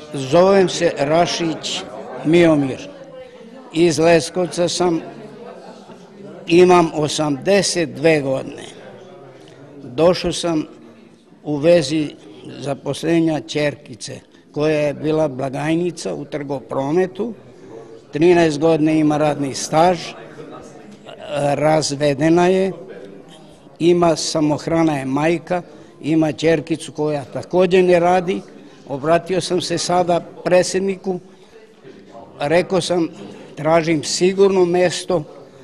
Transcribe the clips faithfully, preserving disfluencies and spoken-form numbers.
Zovem se Rašić Miomir. Iz Leskovca sam, imam osamdeset dve godine. Došao sam u vezi zaposlenja ćerkice, koja je bila blagajnica u trgoprometu, trinaest godina ima radni staž, razvedena je, ima samohrana je majka, ima ćerkicu koja također ne radi. Obratio sam se sada predsjedniku, rekao sam tražim sigurno mesto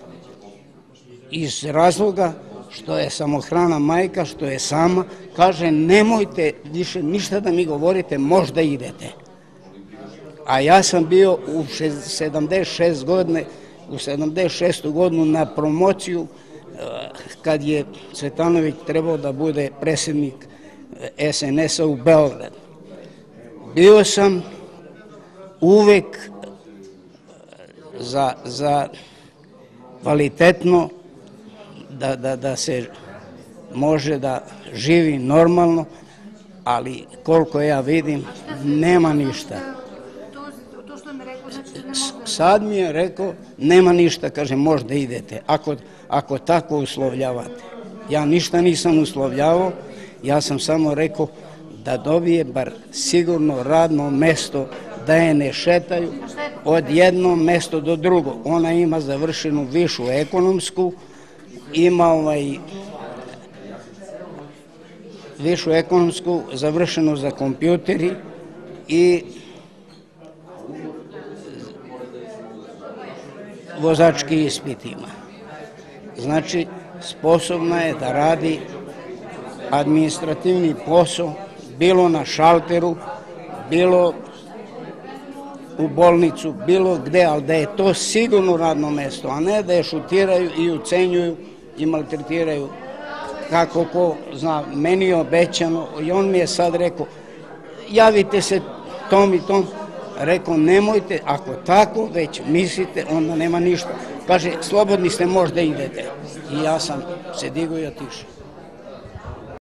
iz razloga što je samohrana majka, što je sama. Kaže nemojte više ništa da mi govorite, možda idete. A ja sam bio u sedamdeset šest godine, u sedamdeset šestu godinu na promociju kad je Cvetanović trebao da bude predsjednik S N S-a u Beogradu. Bio sam uvek za, za kvalitetno da, da, da se može da živi normalno, ali koliko ja vidim nema ništa. Sad mi je rekao nema ništa, kaže možda idete, ako, ako tako uslovljavate. Ja ništa nisam uslovljavao, ja sam samo rekao da dobije bar sigurno radno mesto, da je ne šetaju od jedno mesto do drugo. Ona ima završenu višu ekonomsku, ima ovaj višu ekonomsku završenu za kompjuteri i vozački ispit ima. Znači, sposobna je da radi administrativni posao, bilo na šalteru, bilo u bolnicu, bilo gde, ali da je to sigurno radno mesto, a ne da je šutiraju i ucenjuju i maltretiraju kako ko zna. Meni je obećano i on mi je sad rekao javite se tom i tom. Rekao nemojte, ako tako već mislite, onda nema ništa. Kaže slobodni ste, možda idete. I ja sam se digao i otišao.